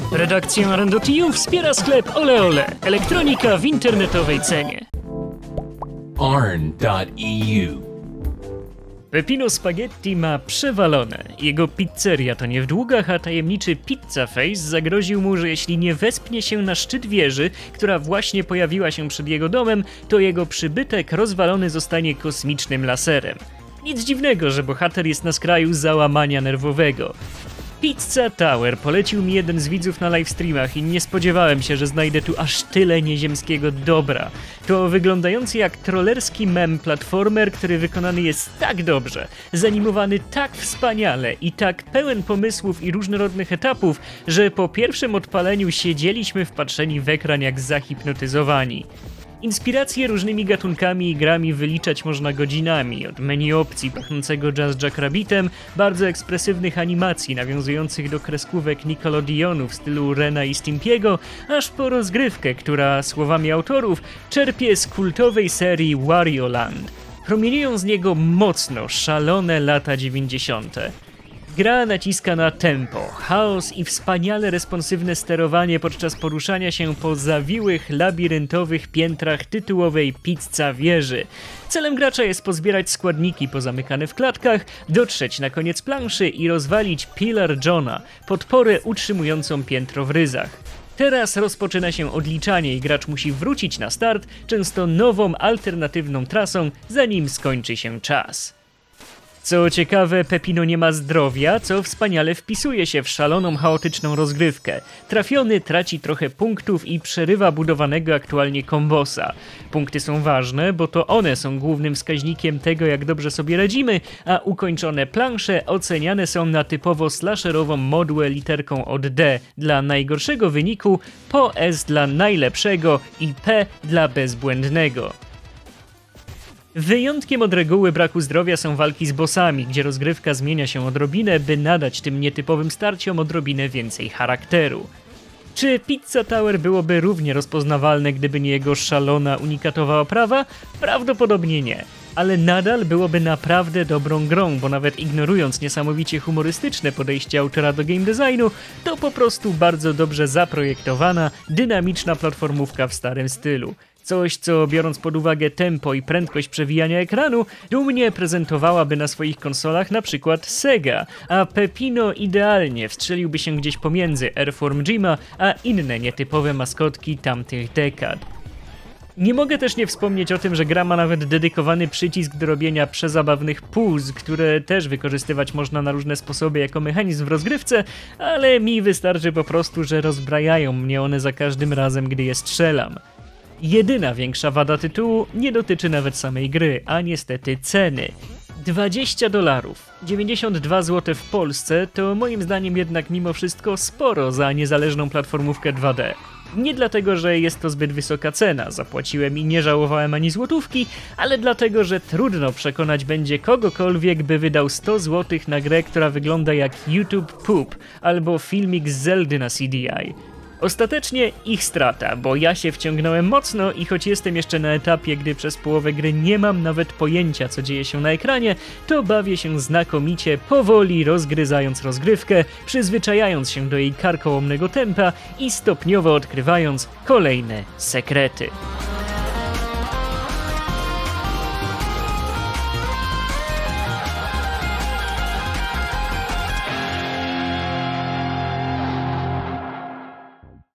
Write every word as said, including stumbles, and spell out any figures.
Redakcja Arendo kropka t u wspiera sklep Ole Ole. Elektronika w internetowej cenie. arn kropka e u Peppino Spaghetti ma przewalone. Jego pizzeria to nie w długach, a tajemniczy Pizza Face zagroził mu, że jeśli nie wespnie się na szczyt wieży, która właśnie pojawiła się przed jego domem, to jego przybytek rozwalony zostanie kosmicznym laserem. Nic dziwnego, że bohater jest na skraju załamania nerwowego. Pizza Tower polecił mi jeden z widzów na livestreamach i nie spodziewałem się, że znajdę tu aż tyle nieziemskiego dobra. To wyglądający jak trollerski mem platformer, który wykonany jest tak dobrze, zanimowany tak wspaniale i tak pełen pomysłów i różnorodnych etapów, że po pierwszym odpaleniu siedzieliśmy wpatrzeni w ekran jak zahipnotyzowani. Inspiracje różnymi gatunkami i grami wyliczać można godzinami, od menu opcji pachnącego Jazz Jackrabbitem, bardzo ekspresywnych animacji nawiązujących do kreskówek Nickelodeonu w stylu Rena i Stimpiego, aż po rozgrywkę, która, słowami autorów, czerpie z kultowej serii Wario Land. Promieniują z niego mocno szalone lata dziewięćdziesiąte. Gra naciska na tempo, chaos i wspaniale responsywne sterowanie podczas poruszania się po zawiłych, labiryntowych piętrach tytułowej Pizza Wieży. Celem gracza jest pozbierać składniki pozamykane w klatkach, dotrzeć na koniec planszy i rozwalić Pillar Johna, podporę utrzymującą piętro w ryzach. Teraz rozpoczyna się odliczanie i gracz musi wrócić na start, często nową, alternatywną trasą, zanim skończy się czas. Co ciekawe, Peppino nie ma zdrowia, co wspaniale wpisuje się w szaloną, chaotyczną rozgrywkę. Trafiony traci trochę punktów i przerywa budowanego aktualnie kombosa. Punkty są ważne, bo to one są głównym wskaźnikiem tego, jak dobrze sobie radzimy, a ukończone plansze oceniane są na typowo slasherową modłę literką od D dla najgorszego wyniku, po S dla najlepszego i P dla bezbłędnego. Wyjątkiem od reguły braku zdrowia są walki z bossami, gdzie rozgrywka zmienia się odrobinę, by nadać tym nietypowym starciom odrobinę więcej charakteru. Czy Pizza Tower byłoby równie rozpoznawalne, gdyby nie jego szalona, unikatowa oprawa? Prawdopodobnie nie. Ale nadal byłoby naprawdę dobrą grą, bo nawet ignorując niesamowicie humorystyczne podejście autora do game designu, to po prostu bardzo dobrze zaprojektowana, dynamiczna platformówka w starym stylu. Coś, co biorąc pod uwagę tempo i prędkość przewijania ekranu, dumnie prezentowałaby na swoich konsolach na przykład Sega, a Peppino idealnie wstrzeliłby się gdzieś pomiędzy Airform Jima a inne nietypowe maskotki tamtych dekad. Nie mogę też nie wspomnieć o tym, że gra ma nawet dedykowany przycisk do robienia przezabawnych puz, które też wykorzystywać można na różne sposoby jako mechanizm w rozgrywce, ale mi wystarczy po prostu, że rozbrajają mnie one za każdym razem, gdy je strzelam. Jedyna większa wada tytułu nie dotyczy nawet samej gry, a niestety ceny. dwadzieścia dolarów, dziewięćdziesiąt dwa złote w Polsce to moim zdaniem jednak mimo wszystko sporo za niezależną platformówkę dwa D. Nie dlatego, że jest to zbyt wysoka cena, zapłaciłem i nie żałowałem ani złotówki, ale dlatego, że trudno przekonać będzie kogokolwiek, by wydał sto złotych na grę, która wygląda jak YouTube Poop albo filmik z Zeldy na C D I. Ostatecznie ich strata, bo ja się wciągnąłem mocno i choć jestem jeszcze na etapie, gdy przez połowę gry nie mam nawet pojęcia, co dzieje się na ekranie, to bawię się znakomicie, powoli rozgryzając rozgrywkę, przyzwyczajając się do jej karkołomnego tempa i stopniowo odkrywając kolejne sekrety.